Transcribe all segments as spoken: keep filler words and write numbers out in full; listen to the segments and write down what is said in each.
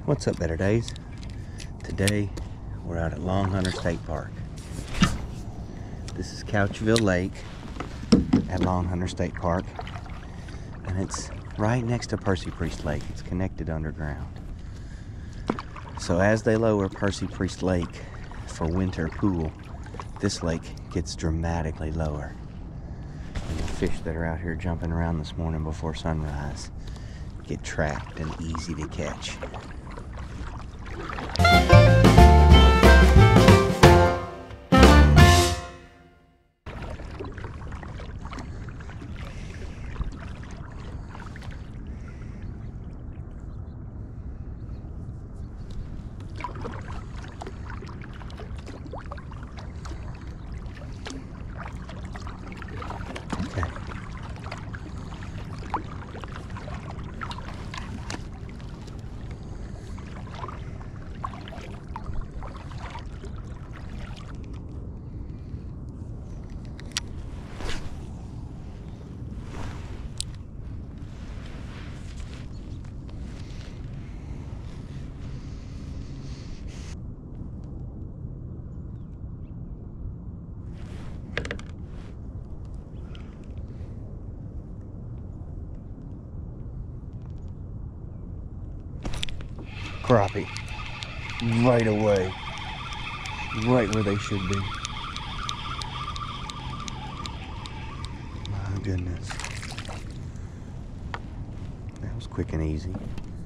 What's up, Better Days? Today we're out at Long Hunter State Park. This is Couchville Lake at Long Hunter State Park, and it's right next to Percy Priest Lake. It's connected underground. So as they lower Percy Priest Lake for winter pool, this lake gets dramatically lower. And the fish that are out here jumping around this morning before sunrise get trapped and easy to catch. Okay. Crappie. Right away. Right where they should be. My goodness. That was quick and easy.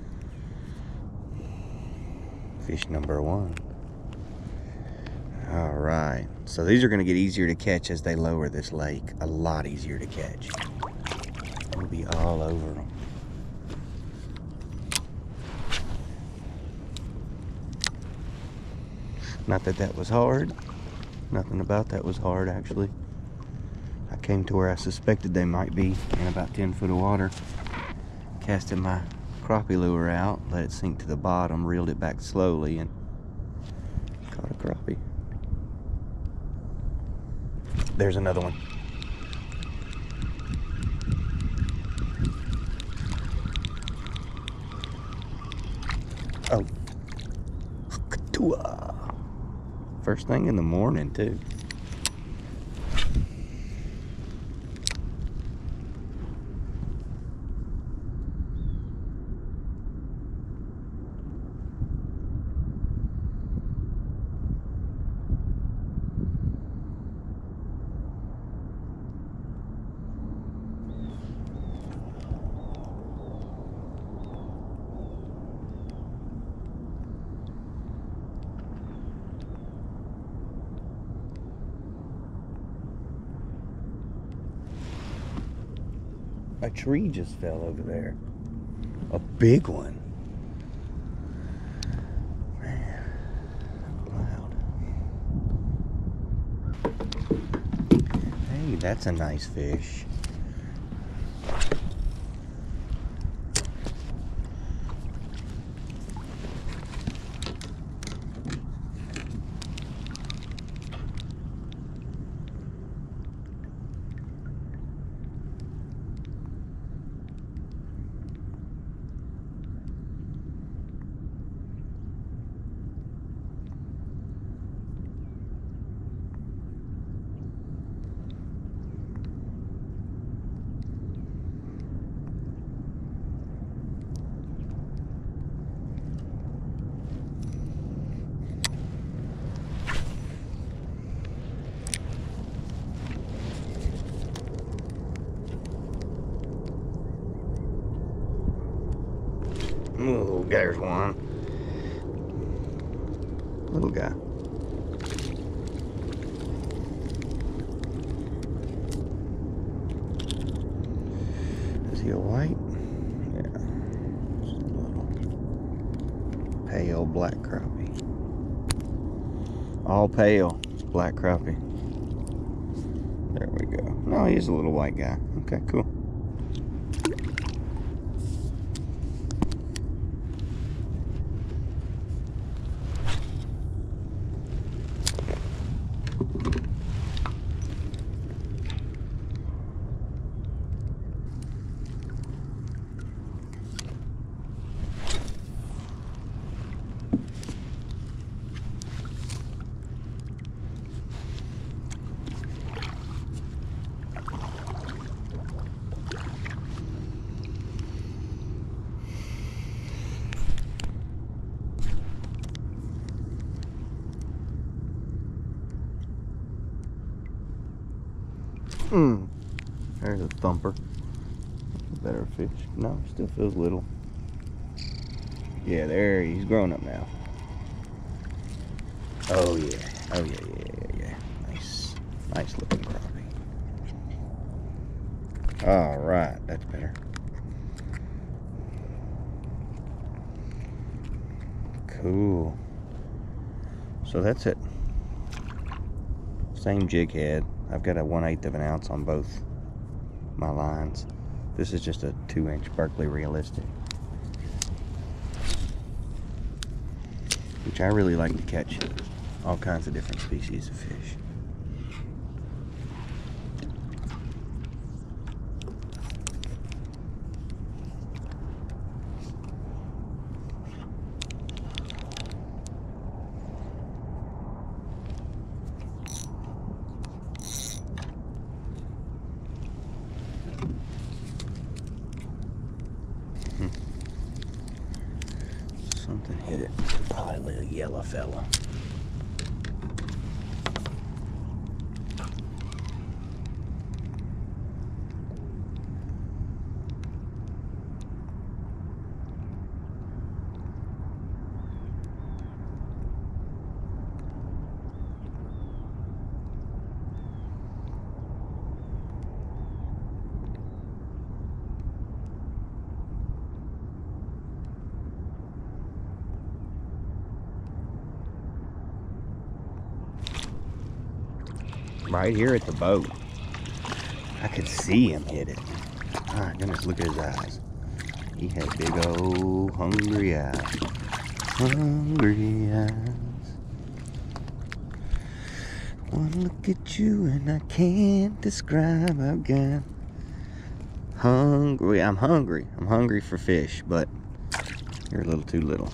Fish number one. Alright. So these are going to get easier to catch as they lower this lake. A lot easier to catch. We'll be all over them. Not that that was hard. Nothing about that was hard, actually. I came to where I suspected they might be in about ten foot of water. Casted my crappie lure out, let it sink to the bottom, reeled it back slowly, and caught a crappie. There's another one. Oh. First thing in the morning, too. A tree just fell over there. A big one. Man, loud. Hey, that's a nice fish. Oh, there's one. Little guy. Is he a white? Yeah. Just a little pale black crappie. All pale. It's black crappie. There we go. No, he's a little white guy. Okay, cool. Mm. There's a thumper. Better fish. No, still feels little. Yeah, there, he's grown up now. Oh yeah, oh yeah, yeah, yeah, yeah. Nice, nice looking crappie. All right, that's better. Cool. So that's it. Same jig head. I've got a one eighth of an ounce on both my lines. This is just a two inch Berkeley realistic, which I really like to catch all kinds of different species of fish. Something hit it. Probably a yellow fella. Right here at the boat. I could see him hit it. My goodness, look at his eyes. He has big old hungry eyes. Hungry eyes. One look at you and I can't describe. I've got hungry. I'm hungry. I'm hungry for fish, but you're a little too little.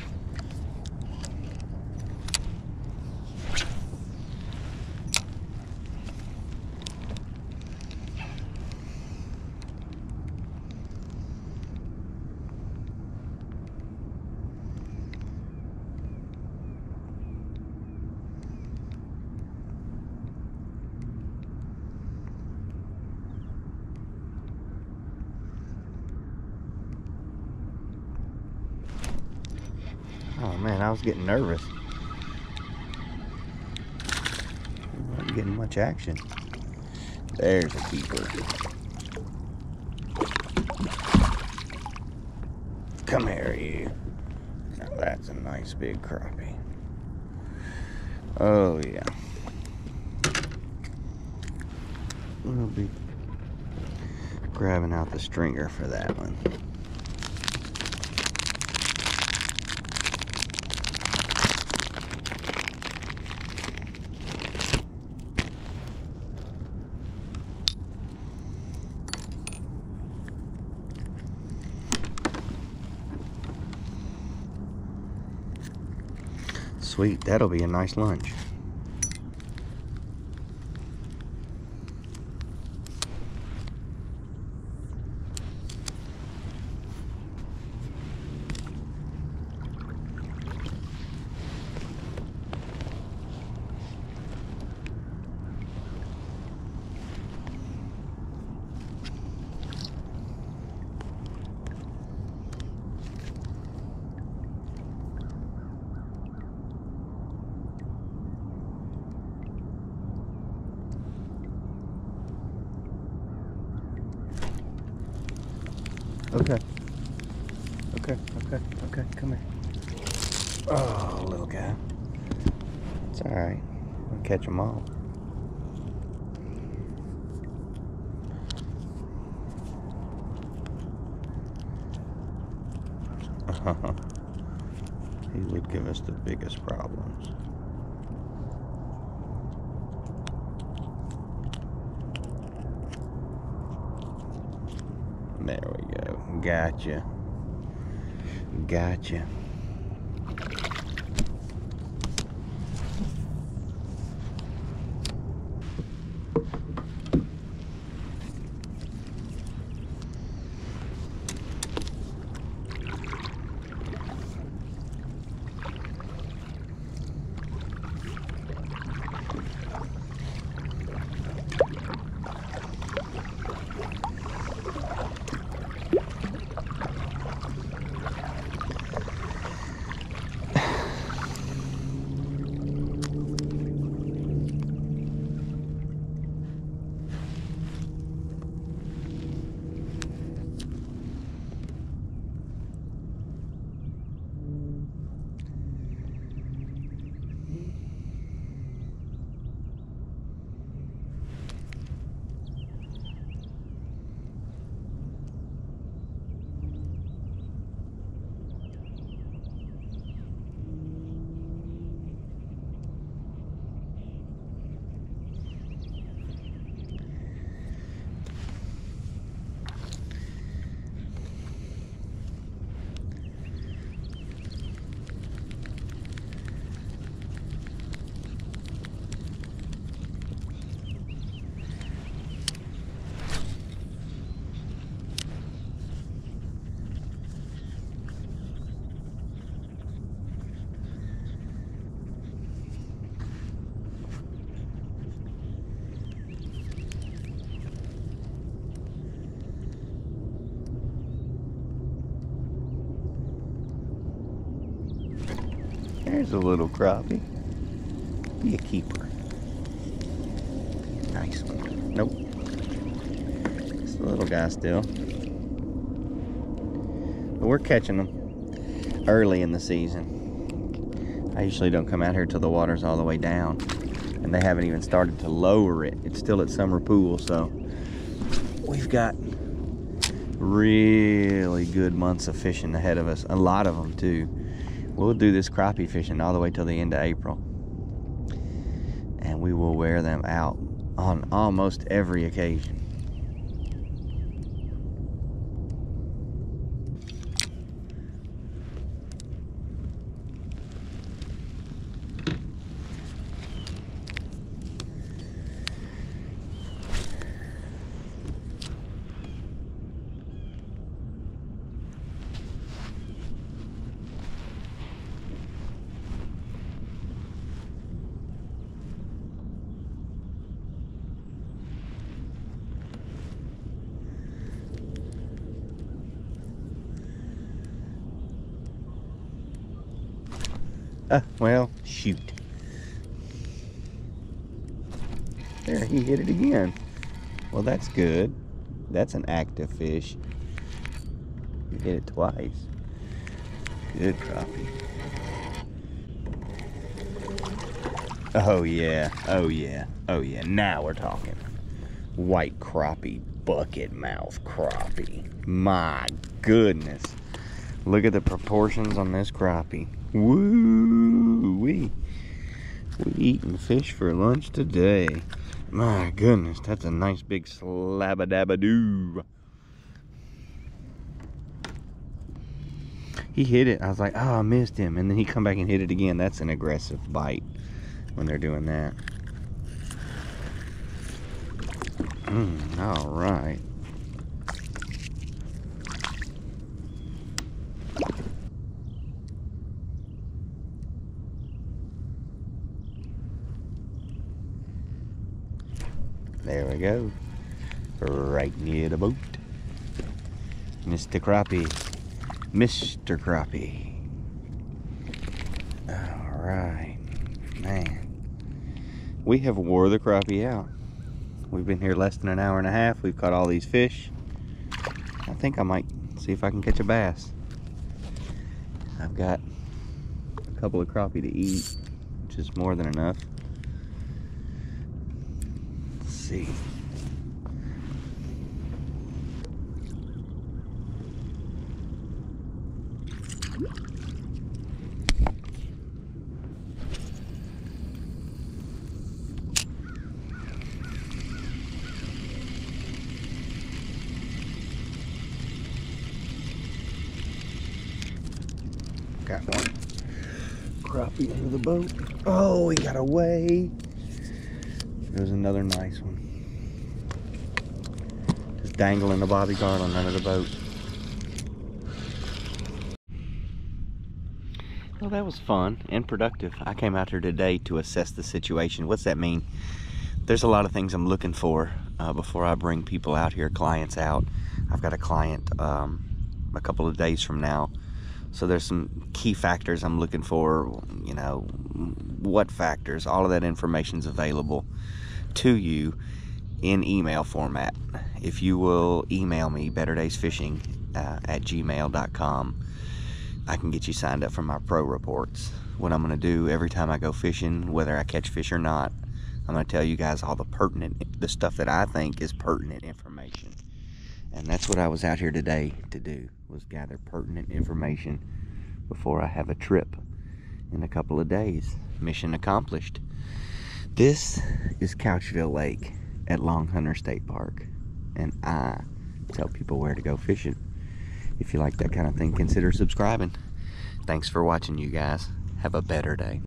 Oh man, I was getting nervous. I wasn't getting much action. There's a keeper. Come here, you. Now that's a nice big crappie. Oh yeah. We'll be grabbing out the stringer for that one. Sweet, that'll be a nice lunch. Okay. Okay, okay, okay, come here. Oh, little guy. It's alright. I'll catch them all. He would give us the biggest problems. There we go. Gotcha. Gotcha. There's a little crappie. Be a keeper. Nice one. Nope. It's a little guy still. But we're catching them early in the season. I usually don't come out here till the water's all the way down. And they haven't even started to lower it. It's still at summer pool, so we've got really good months of fishing ahead of us. A lot of them too. We'll do this crappie fishing all the way till the end of April. And we will wear them out on almost every occasion. Uh, well, shoot. There, he hit it again. Well, that's good. That's an active fish. You hit it twice. Good crappie. Oh, yeah. Oh, yeah. Oh, yeah. Now we're talking. White crappie, bucket mouth crappie. My goodness. Look at the proportions on this crappie. Woo-wee. We eating fish for lunch today. My goodness, that's a nice big slabba-dabba-doo. He hit it. I was like, oh, I missed him. And then he come back and hit it again. That's an aggressive bite when they're doing that. Mm, all right. There we go. Right near the boat. Mister Crappie. Mister Crappie. Alright. Man. We have wore the crappie out. We've been here less than an hour and a half. We've caught all these fish. I think I might see if I can catch a bass. I've got a couple of crappie to eat, which is more than enough. See. Got one crappie under the boat. Oh, he got away. There's another nice one. Just dangling the bobby garland under the boat. Well, that was fun and productive. I came out here today to assess the situation. What's that mean? There's a lot of things I'm looking for uh, before I bring people out here, clients out. I've got a client um, a couple of days from now. So there's some key factors I'm looking for, you know, what factors, all of that information's available to you in email format. If you will email me, better days fishing uh, at gmail dot com, I can get you signed up for my pro reports. What I'm going to do every time I go fishing, whether I catch fish or not, I'm going to tell you guys all the pertinent, the stuff that I think is pertinent information. And that's what I was out here today to do, was gather pertinent information before I have a trip in a couple of days. Mission accomplished. This is Couchville Lake at Long Hunter State Park, and I tell people where to go fishing. If you like that kind of thing, consider subscribing. Thanks for watching, you guys. Have a better day.